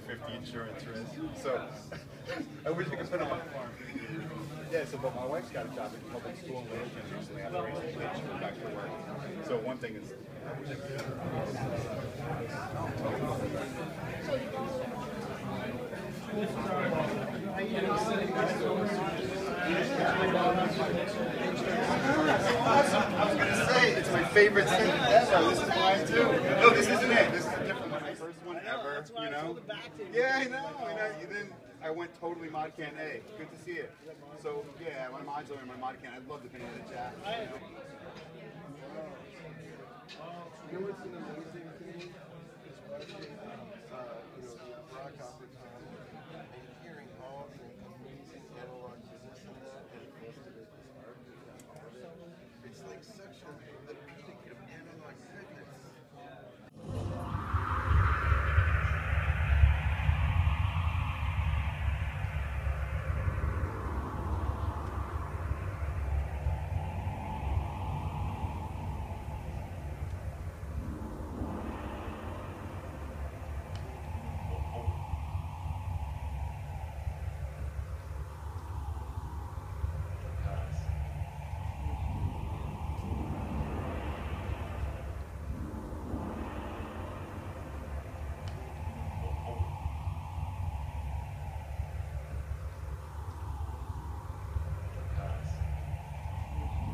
50 insurance risk. So I wish I could put them on. Yeah, so but my wife's got a job in public school in Littleton recently after raising kids. She went back to work. So one thing is. Awesome. I was going to say, it's my favorite thing ever. This is mine too. No, this isn't it. This is a different one. My first one ever, you know? Yeah, I know. Then I went totally mod can A. Good to see it. So, yeah, my modular and my mod can. I'd love to be in the chat. You know what's an amazing thing is watching, the rock opera time and hearing all the amazing analog business in that, and most of it is art. It's like such the peak of analog goodness.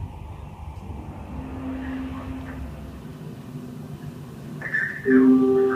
You